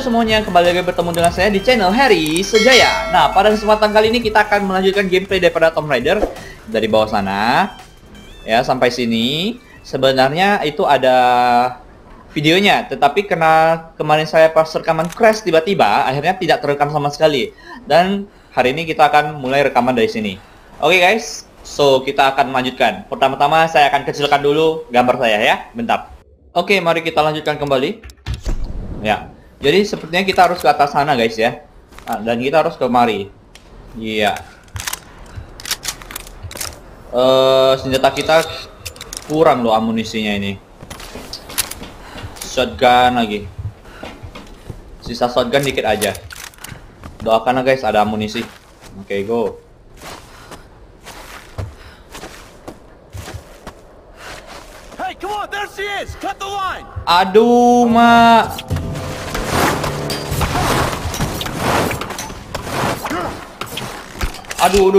semuanya, kembali lagi bertemu dengan saya di channel Harry Sejaya. Nah, pada kesempatan kali ini kita akan melanjutkan gameplay daripada Tomb Raider dari bawah sana. Ya, sampai sini. Sebenarnya itu ada videonya, tetapi karena kemarin saya pas rekaman crash tiba-tiba, akhirnya tidak terekam sama sekali. Dan hari ini kita akan mulai rekaman dari sini. Oke guys, so kita akan melanjutkan. Pertama-tama saya akan kecilkan dulu gambar saya ya, bentar. Oke, mari kita lanjutkan kembali. Ya, jadi sepertinya kita harus ke atas sana guys ya. Nah, dan kita harus kemari. Iya. Senjata kita kurang loh amunisinya ini. Shotgun lagi. Sisa shotgun dikit aja. Doakan guys ada amunisi. Oke, go. Hey, come on, there she is. Cut the line. Aduh, Mak. Aduh.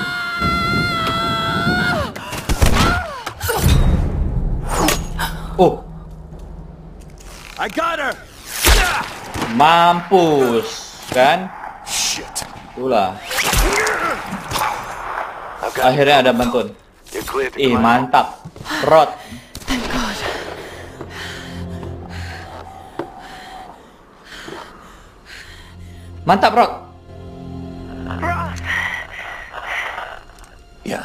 Oh. I got her. Mampus, kan? Shit. Itulah. Akhirnya ada bantuan. Ih, mantap. Rod. Mantap, Rod. Yeah.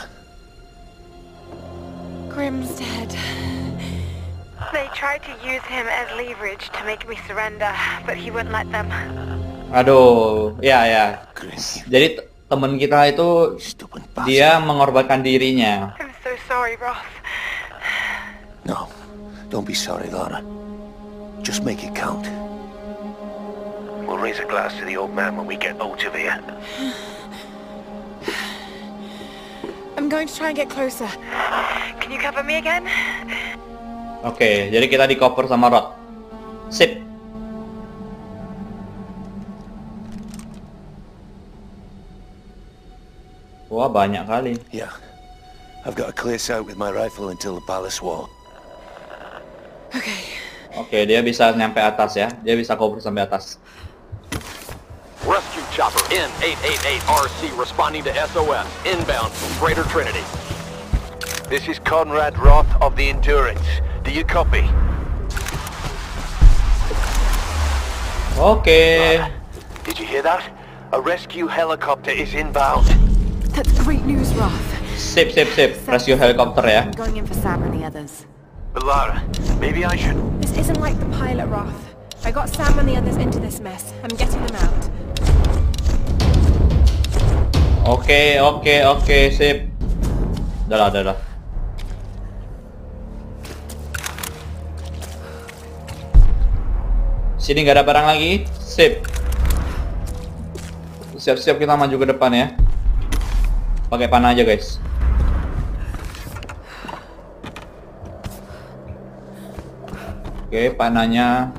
Grim's dead. They tried to use him as leverage to make me surrender, but he wouldn't let them. Aduh, ya. Grim. Jadi teman kita itu Stupid bastard. dia mengorbankan dirinya. I'm so sorry, Roth. No, don't be sorry, Lara. Just make it count. We'll raise a glass to the old man when we get out of here. I'm going to try and get closer. Can you cover me again? Oke, jadi kita di cover sama Rod. Sip. Wah, banyak kali. Yeah. I've got to clear sight with my rifle until the palace wall. Okay. Oke, dia bisa nyampe atas ya. Dia bisa cover sampai atas. Rescue chopper N888RC responding to SOS, inbound from Greater Trinity. This is Conrad Roth of the Endurance. Do you copy? Oke. Did you hear that? A rescue helicopter is inbound. That's great news, Roth. Sip. Rescue helikopter ya. I'm going in for Sam and the others. But Lara, maybe I should... This isn't like the pilot, Roth. I got Sam and the others into this mess. I'm getting them out. Oke, sip. Udah lah. Sini nggak ada barang lagi. Sip. Siap-siap kita maju ke depan ya. Pakai panah aja, guys. Oke, panahnya.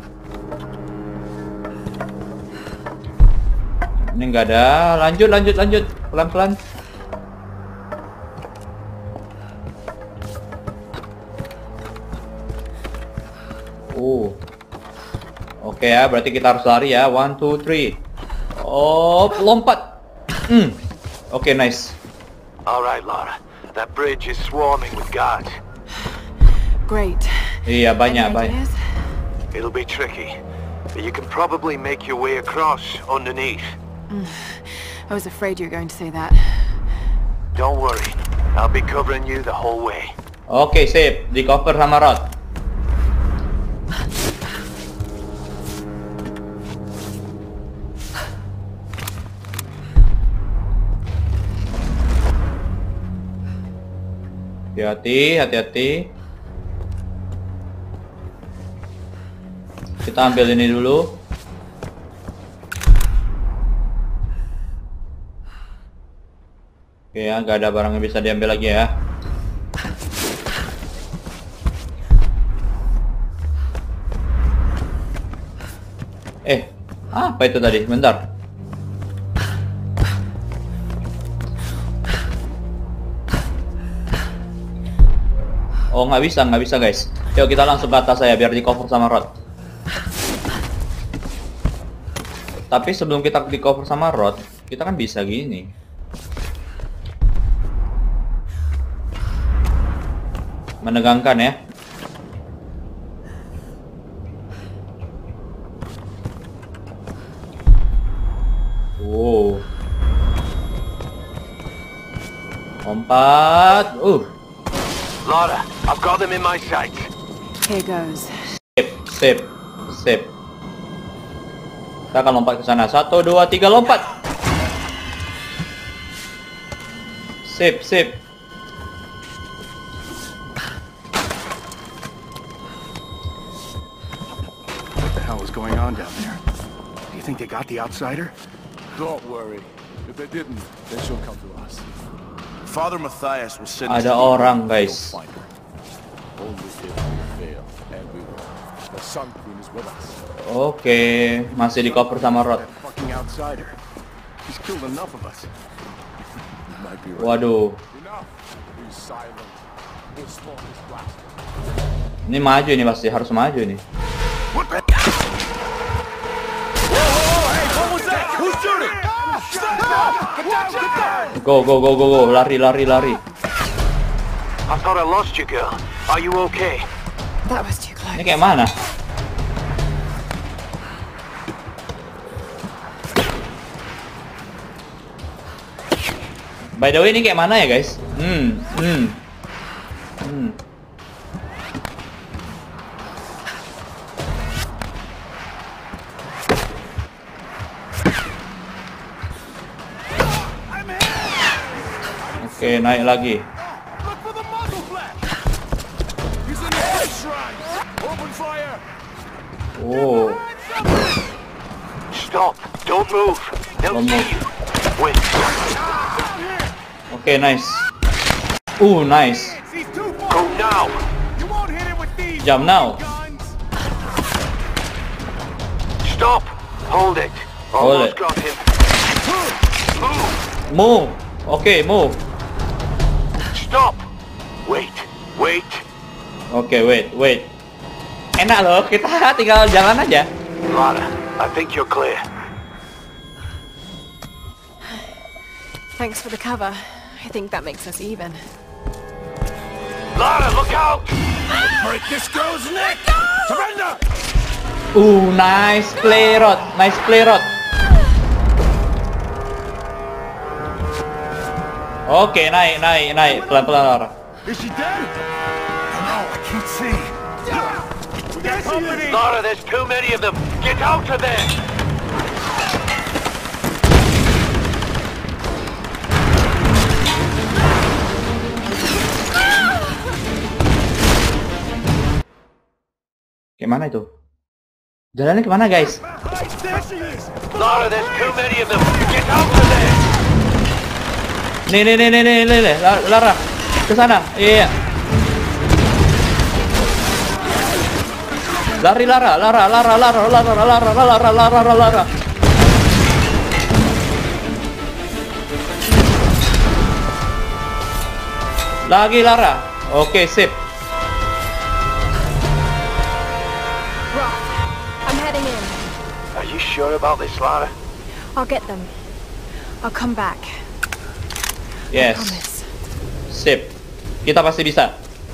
Ini nggak ada. Lanjut. Pelan-pelan. Oke ya, berarti kita harus lari ya. 1, 2, 3. Oh, lompat. Oke, nice. Alright, Lara. That bridge is swarming with guards. Great. Iya, Any banyak. ideas? It'll be tricky, but you can probably make your way across underneath. I was afraid you were going to say that. Don't worry. I'll be covering you the whole way. Oke, sip. Di cover sama Rod. Hati-hati. Kita ambil ini dulu. Oke ya, nggak ada barang yang bisa diambil lagi ya. Apa itu tadi? Bentar. Oh, nggak bisa guys. Yuk kita langsung ke atas saya biar di cover sama Rod. Tapi sebelum kita di cover sama Rod, kita kan bisa gini. Menegangkan ya. Wow. Lompat. Lara, I've got them in my sights. Here goes. Sip. Kita akan lompat ke sana. 1, 2, 3, lompat. Sip. What the hell is going on down there? Do you think they got the outsider? Don't worry. If they didn't, then she'll come to us. Father Matthias will send us Ada to you. orang, We'll guys. find her. Only if we fail, and we will. The Sun Queen is with us. Oke, masih di cover sama Rod. That fucking outsider. He's killed enough of us. You might be right. Waduh. Enough. Be silent. We'll storm this blast. Ini maju nih pasti, harus maju nih. Go, lari. I thought I lost you, girl. Are you okay? That was too close. Ini kayak mana? By the way, ini kayak mana ya, guys? Oke, naik lagi. Look for the muzzle flap. He's in the head shrine. Open fire. Oh, Stop. Don't move. They'll Don't see move. you. Wait. oke, nice. Nice. He's too far. Go now. You won't hit him with these Jump now. guns. Stop. Hold it. Hold Almost it. got him. Move. Move. Oke, move. Stop. Wait. Oke, wait. Enak loh, kita tinggal jalan aja. Lara, I think you're clear. Thanks for the cover. I think that makes us even. Lara, look out! Break this girl's neck. Surrender. Nice play, Rod. Oke, naik. Pelan-pelan, Lara. Is she dead? No, I can't see. We got company. Lara, there's too many of them. Get out of there! Gimana itu? Jalannya kemana, guys? There she is. Lara, there's too many of them. Get out of there! Nih, Lara. Ke sana. Iya. Lari, Lara. Lagi, Lara. Oke, sip. Roth, I'm heading in. Are you sure about this, Lara? I'll get them. I'll come back. Yes. Promise. Sip. Kita pasti bisa.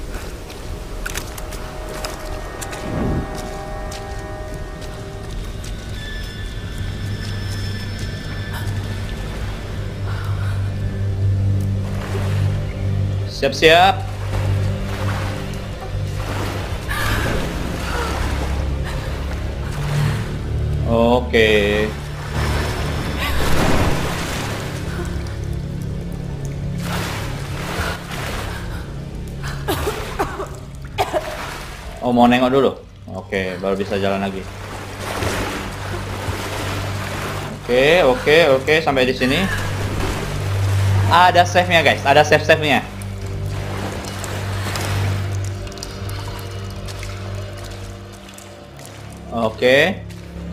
Siap-siap. Oke. Oh, mau nengok dulu. Oke, baru bisa jalan lagi. Oke, sampai di sini. Ada save-nya, guys. Ada save-nya. Oke.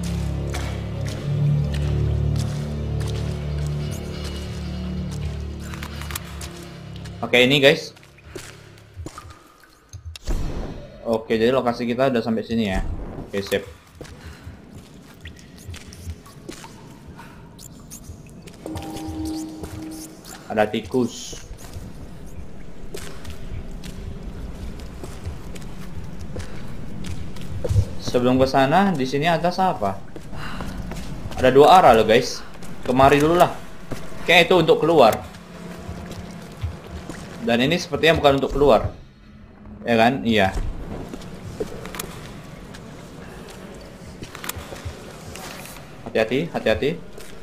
Oke, ini, guys. Oke, jadi lokasi kita udah sampai sini ya. Oke, sip. Ada tikus. Sebelum ke sana, di sini atas apa? Ada 2 arah loh guys. Kemari dulu lah. Kayak itu untuk keluar. Dan ini sepertinya bukan untuk keluar. Ya kan? Iya. Hati-hati, hati-hati.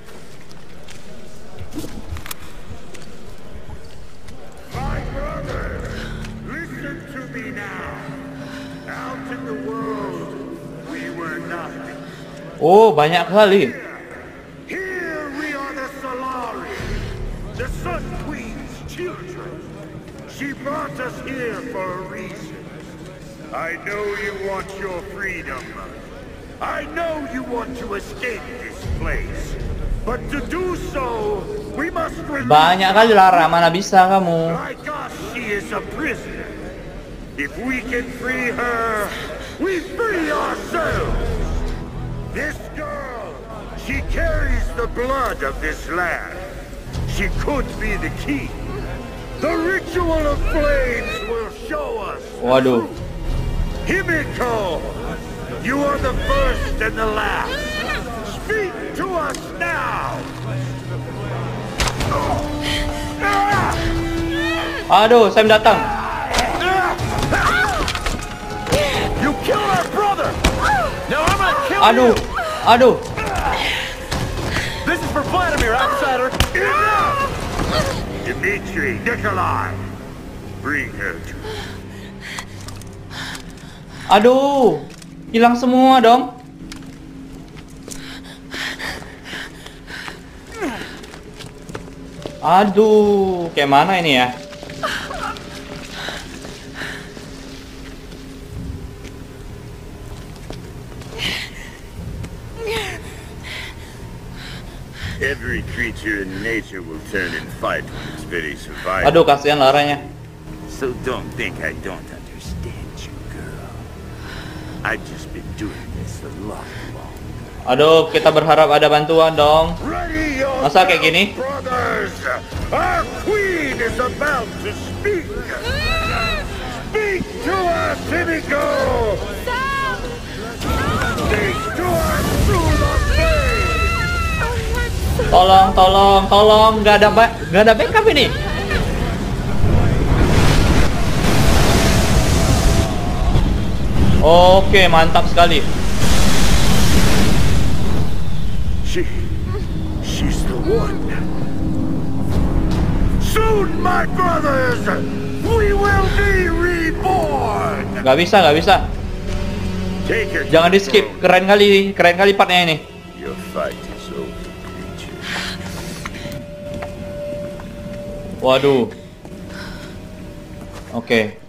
Oh, banyak kali. Here we are the Solari, the Sun Queen's children. She brought us here for a reason. I know you want your freedom. I know you want to escape this place. But to do so, we must release Banyak kali Lara, mana bisa kamu? like us, she is a prisoner. If we can free her, we free ourselves. This girl, she carries the blood of this land. She could be the key. The ritual of flames will show us. Waduh. Himiko, you are the first and the last. Speak to us now. Aduh, Sam datang. You killed our brother. Now I'm gonna kill Aduh. you. Aduh. This is for Vladimir, outsider. Enough! Dmitri, Nikolai, bring her to me. Aduh. Hilang semua dong. Aduh, kayak mana ini ya? Every creature in nature will turn and fight when its very survival. Aduh, kasihan Laranya. So don't think I don't understand you, girl. I've just been doing this a lot longer. Aduh, kita berharap ada bantuan dong. Ready yourself, Masa kayak gini? brothers. Our queen is about to speak. Speak to us, Himiko. Speak to us through the flame. Tolong, tolong, tolong. Gak ada backup ini. Oke, mantap sekali. She's the one. Soon, my brothers, we will be reborn. Gak bisa, gak bisa. Take her. Jangan di skip. Keren kali partnya ini. Your fight is over, creature. Waduh. Oke.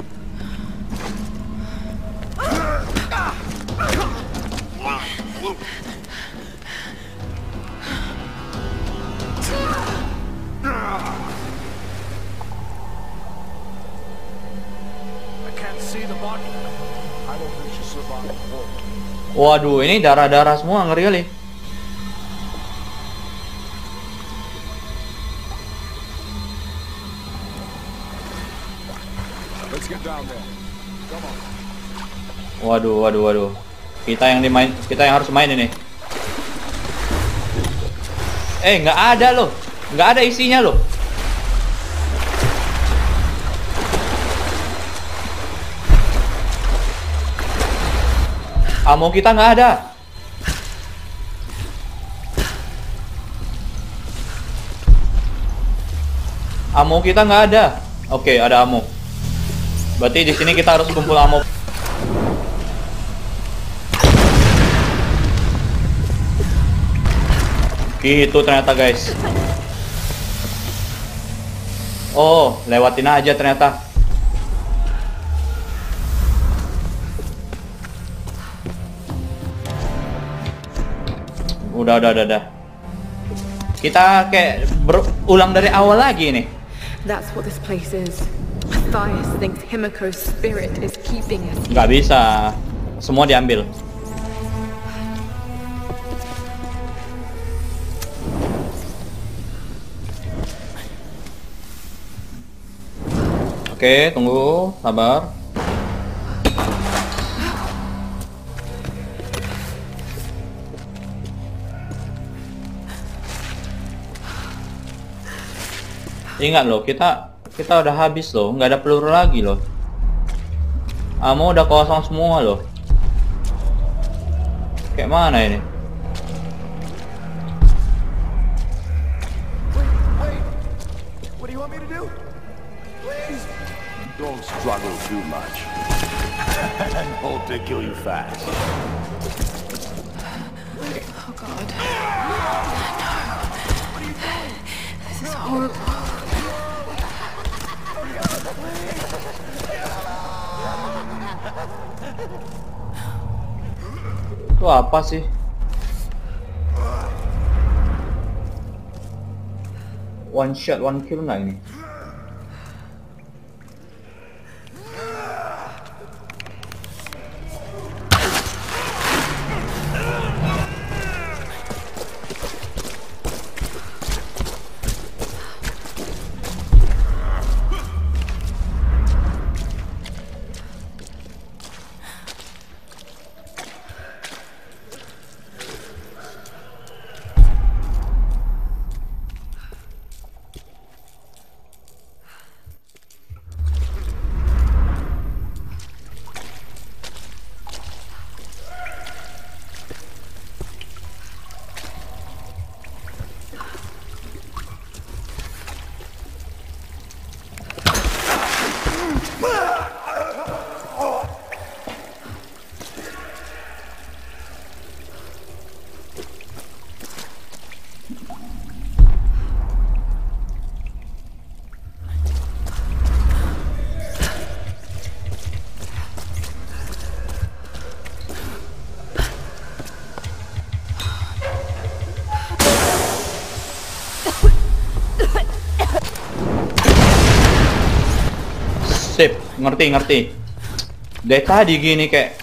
Waduh, ini darah-darah semua, ngeri kali. Waduh, waduh, waduh. Kita yang harus main ini. Nggak ada loh. Nggak ada isinya loh. Ammo kita nggak ada. Ammo kita nggak ada. Oke, ada ammo. Berarti di sini kita harus kumpul ammo. Gitu ternyata guys. Oh, lewatin aja ternyata. Udah. Kita kayak berulang dari awal lagi nih. That's what this place is. Matthias thinks Himiko's spirit is keeping us. Nggak bisa. Semua diambil. Oke, tunggu, sabar. Ingat loh, kita udah habis loh, nggak ada peluru lagi loh. Ammo udah kosong semua loh. Kayak mana ini? What do you want me to do? Please! Don't struggle too much. And hope to kill you fast. Oh God. No. This is horrible. Itu apa sih? One shot, one kill nggak ini? Sip, ngerti. Dari tadi gini kayak.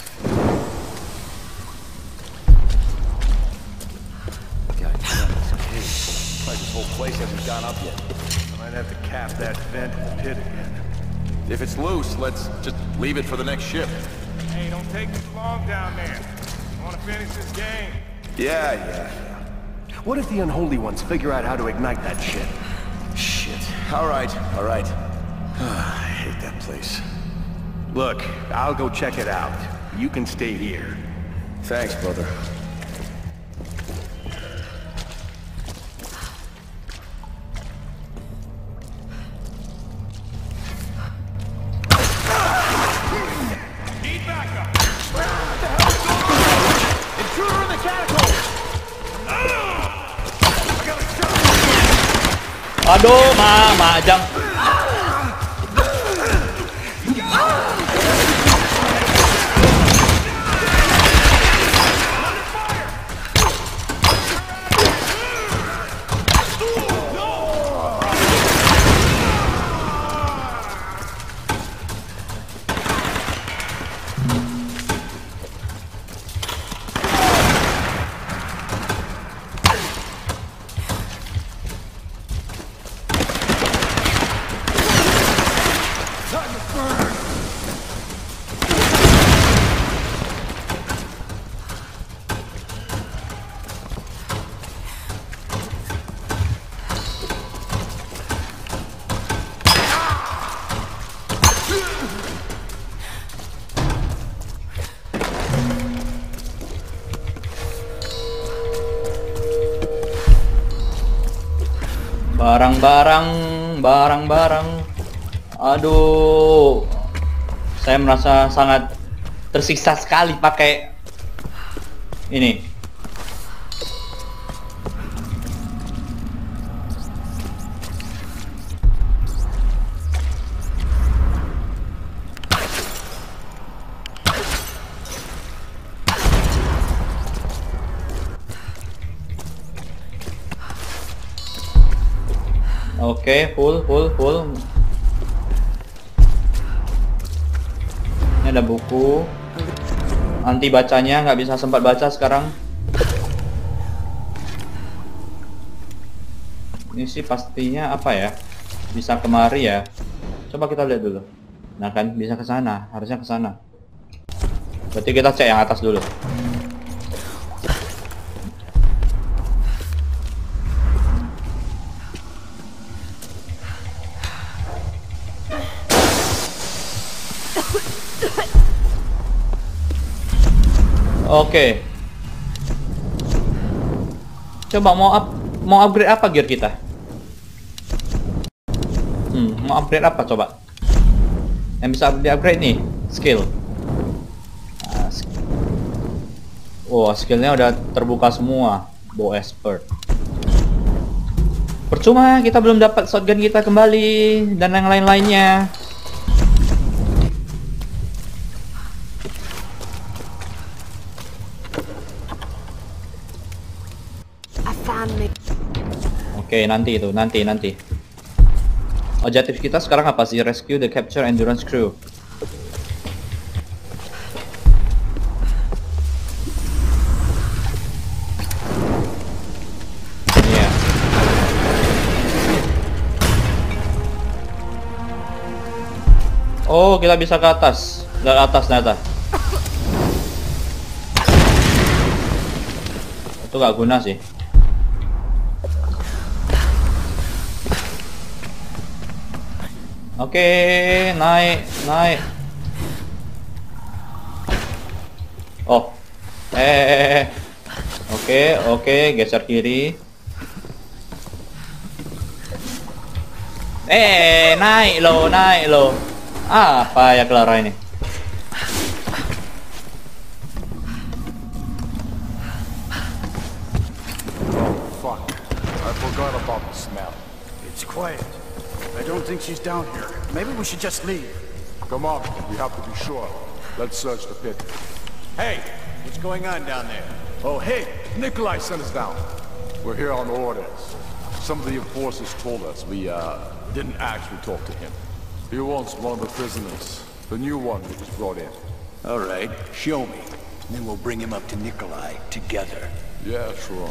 God damn, this cave. Like this whole place hasn't gone up yet. I might have to cap that vent in the pit again. If it's loose, let's just leave it for the next ship. Hey, don't take too long down there. Want to finish this game? Yeah. What if the unholy ones figure out how to ignite that shit? Shit. All right. I hate that place. Look, I'll go check it out. You can stay here. Thanks, brother. Need backup! Intruder in the catacomb! Aduh, majang. Barang-barang. Aduh. Saya merasa sangat tersiksa sekali pakai ini. Oke, full. Ini ada buku. Nanti bacanya, nggak bisa sempat baca sekarang. Ini sih pastinya apa ya? Bisa kemari ya. Coba kita lihat dulu. Nah kan bisa ke sana, harusnya ke sana. Berarti kita cek yang atas dulu. Oke. Coba mau upgrade apa gear kita? Mau upgrade apa coba? Yang bisa di-upgrade nih, skill. Nah, skillnya udah terbuka semua. Bow expert. Percuma kita belum dapat shotgun kita kembali dan yang lain-lainnya. Oke, nanti itu, nanti. Objektif kita sekarang apa sih? Rescue the capture endurance crew. Iya. Oh, kita bisa ke atas. Dari atas ternyata. Itu gak guna sih. Oke, naik. Oh, Oke, geser kiri. Naik lo. Apa ya Clara ini? Fuck. I forgot about the smell. It's quiet. I don't think she's down here. Maybe we should just leave. Come on, we have to be sure. Let's search the pit. Hey, what's going on down there? Oh, hey, Nikolai sent us down. We're here on orders. Some of the enforcers told us we didn't actually talk to him. He wants one of the prisoners, the new one we just brought in. All right, show me. Then we'll bring him up to Nikolai together. Yeah, sure.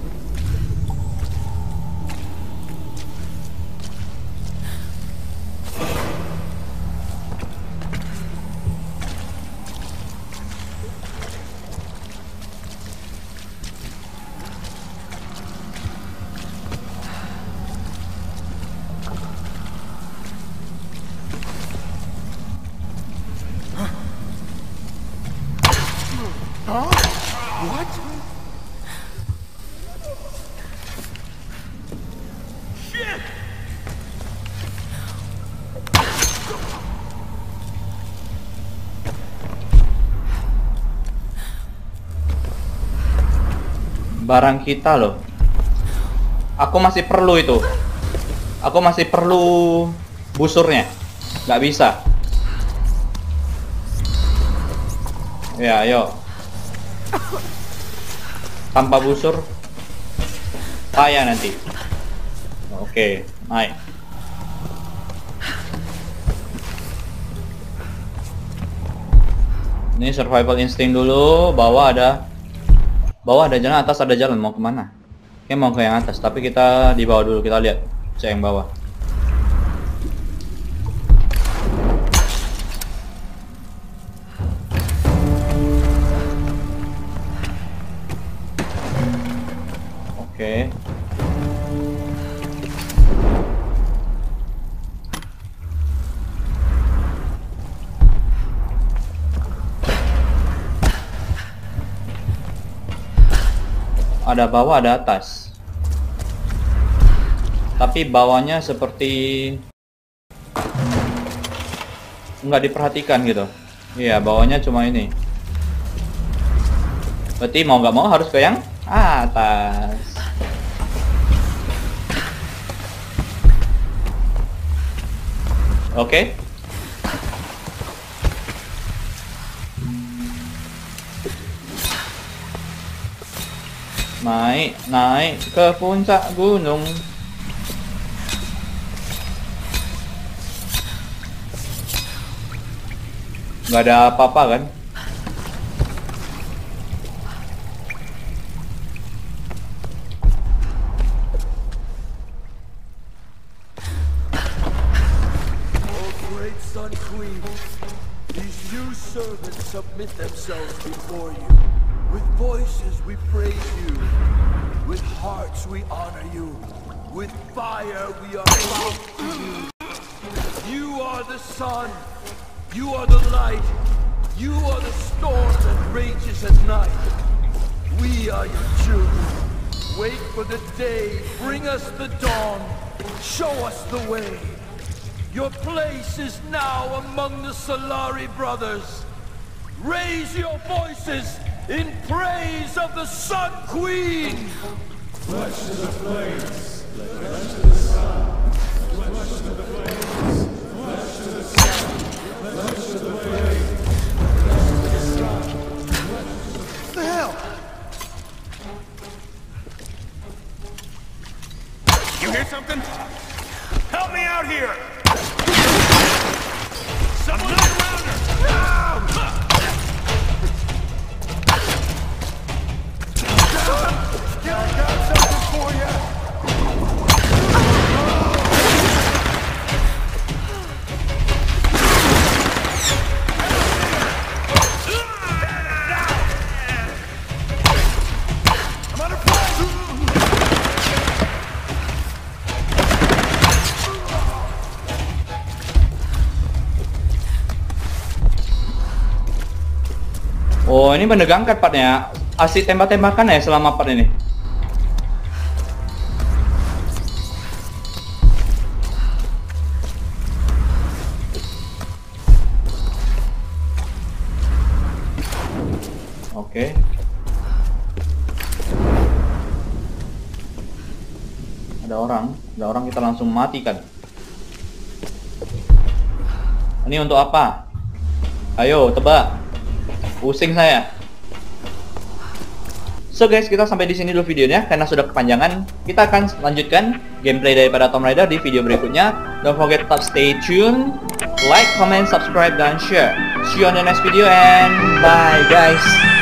Barang kita loh. Aku masih perlu itu. Aku masih perlu busurnya. Nggak bisa. Ya, ayo. Tanpa busur payah nanti. Oke, naik. Ini survival instinct dulu. Bawah ada jalan, atas ada jalan. Mau kemana? Oke, mau ke yang atas. Tapi kita di bawah dulu. Kita lihat. Cek yang bawah. Oke. Ada bawah, ada atas. Tapi bawahnya seperti nggak diperhatikan gitu. Iya, bawahnya cuma ini. Berarti mau nggak mau harus ke yang atas. Oke. Naik ke puncak gunung. Nggak ada apa-apa kan? These new servants submit themselves before you. With voices we praise you. With hearts we honor you. With fire we are bound to you. You are the sun. You are the light. You are the storm that rages at night. We are your children. Wait for the day. Bring us the dawn. Show us the way. Your place is now among the Solari brothers. Raise your voices in praise of the Sun Queen! Flesh to the flames, flesh to the sun, flesh to the flames, flesh to the sun, flesh to the flames, flesh to the sun. What the hell? You hear something? Help me out here! Someone around her! I got something for you! I'm under fire! Oh, ini menegangkan partnya. Asik tembak-tembakan ya selama part ini. Oke. Ada orang kita langsung matikan. Ini untuk apa? Ayo, tebak. Pusing saya. So guys, kita sampai di sini dulu videonya karena sudah kepanjangan. Kita akan lanjutkan gameplay daripada Tomb Raider di video berikutnya. Don't forget to stay tuned, like, comment, subscribe, dan share. See you on the next video and bye guys.